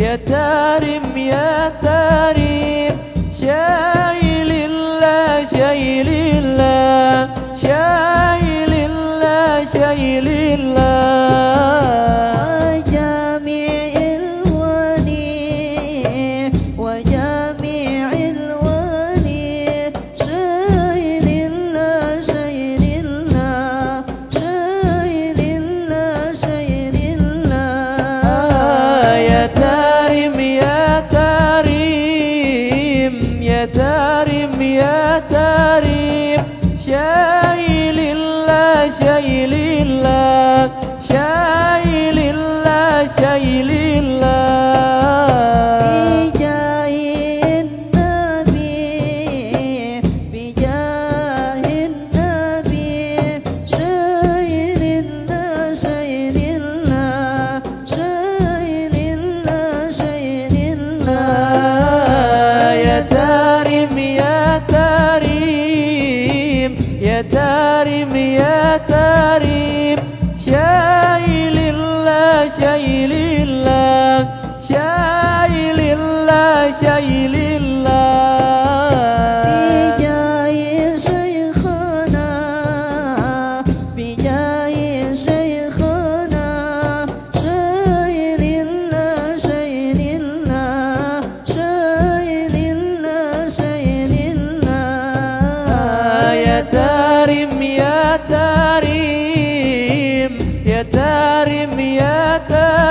يا تارم يا تارم شايل الله شايل الله شايل الله شايل الله وجميع الولي وجميع الولي شايل الله شايل الله شايل الله شايل الله يا تارم يا تارم يا تارم يا تارم شايل الله شايل الله شايل الله شايل الله بجاه النبي بجاه النبي شايل الله شايل الله شايل الله شايل الله يا تارم يا تارم يا تارم يا تارم شايل الله شايل الله شايل الله شايل الله بجاه شيخنا بجاه شيخنا شايل الله شايل الله شايل الله شايل الله يا تارم يا تارم يا تارم يا تارم